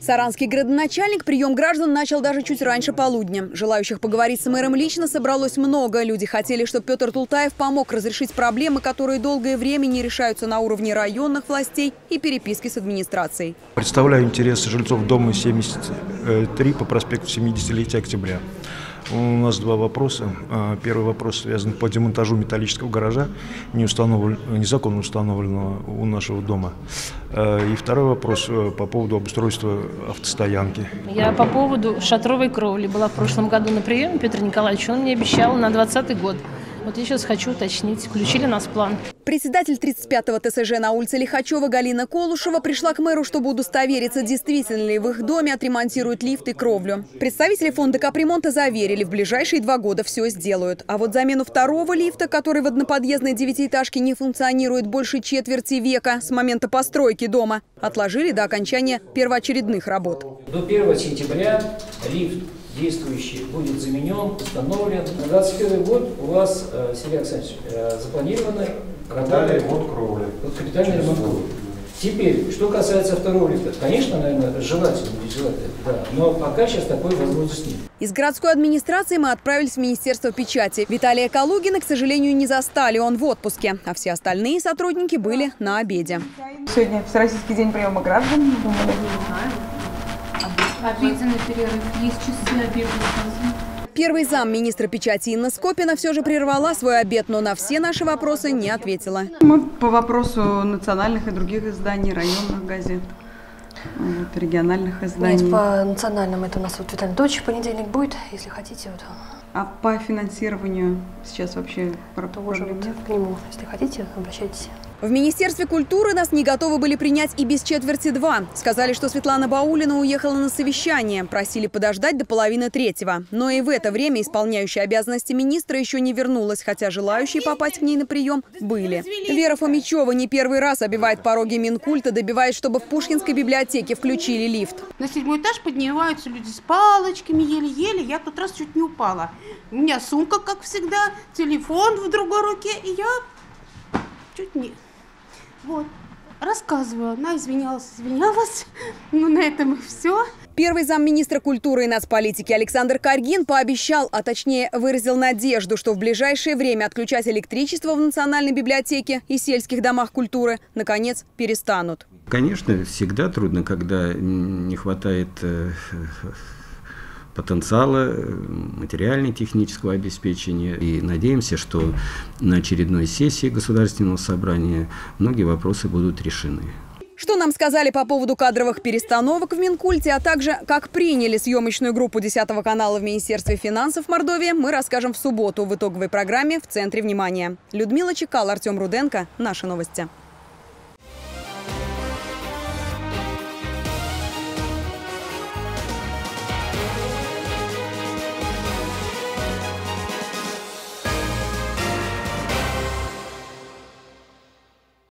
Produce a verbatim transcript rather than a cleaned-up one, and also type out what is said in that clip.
Саранский градоначальник прием граждан начал даже чуть раньше полудня. Желающих поговорить с мэром лично собралось много. Люди хотели, чтобы Петр Тултаев помог разрешить проблемы, которые долгое время не решаются на уровне районных властей и переписки с администрацией. Представляю интересы жильцов дома семьдесят три по проспекту семидесятилетия октября. У нас два вопроса. Первый вопрос связан по демонтажу металлического гаража, не установлен, незаконно установленного у нашего дома. И второй вопрос по поводу обустройства автостоянки. Я по поводу шатровой кровли была в прошлом году на приеме Петра Николаевича. Он мне обещал на двадцатый год. Вот я сейчас хочу уточнить, включили нас в план. Председатель тридцать пятого ТСЖ на улице Лихачева Галина Колушева пришла к мэру, чтобы удостовериться, действительно ли в их доме отремонтируют лифт и кровлю. Представители фонда капремонта заверили, в ближайшие два года все сделают. А вот замену второго лифта, который в одноподъездной девятиэтажке не функционирует больше четверти века с момента постройки дома, отложили до окончания первоочередных работ. До первого сентября лифт действующий будет заменен, установлен. На двадцать первый год у вас, Сергей Александрович, запланированы капитальный ремонт кровли. Капитальный ремонт кровли. Теперь, что касается второго лифта, конечно, наверное, желательно, желательно, да, но пока сейчас такой возможности нет. Из городской администрации мы отправились в Министерство печати. Виталия Калугина, к сожалению, не застали, он в отпуске, а все остальные сотрудники были на обеде. Сегодня Всероссийский день приема граждан. Думали, обеденный перерыв, есть часы обеда. Первый зам министра печати Инна Скопина все же прервала свой обед, но на все наши вопросы не ответила. Мы по вопросу национальных и других изданий, районных газет, вот, региональных изданий. Нет, по национальным это у нас вот Виталий Анатольевич в понедельник будет, если хотите. Вот. А по финансированию сейчас вообще тоже вот к нему, если хотите, обращайтесь. В Министерстве культуры нас не готовы были принять и без четверти два. Сказали, что Светлана Баулина уехала на совещание. Просили подождать до половины третьего. Но и в это время исполняющая обязанности министра еще не вернулась, хотя желающие попасть к ней на прием были. Вера Фомичева не первый раз обивает пороги Минкульта, добиваясь, чтобы в Пушкинской библиотеке включили лифт. На седьмой этаж поднимаются люди с палочками, еле-еле. Я тот раз чуть не упала. У меня сумка, как всегда, телефон в другой руке, и я чуть не... Вот, рассказываю. Она извинялась, извинялась. Ну, на этом и все. Первый замминистра культуры и нацполитики Александр Каргин пообещал, а точнее выразил надежду, что в ближайшее время отключать электричество в Национальной библиотеке и сельских домах культуры наконец перестанут. Конечно, всегда трудно, когда не хватает потенциала материально-технического обеспечения. И надеемся, что на очередной сессии Государственного собрания многие вопросы будут решены. Что нам сказали по поводу кадровых перестановок в Минкульте, а также как приняли съемочную группу десятого канала в Министерстве финансов Мордовии, мы расскажем в субботу в итоговой программе «В центре внимания». Людмила Чекал, Артем Руденко. Наши новости.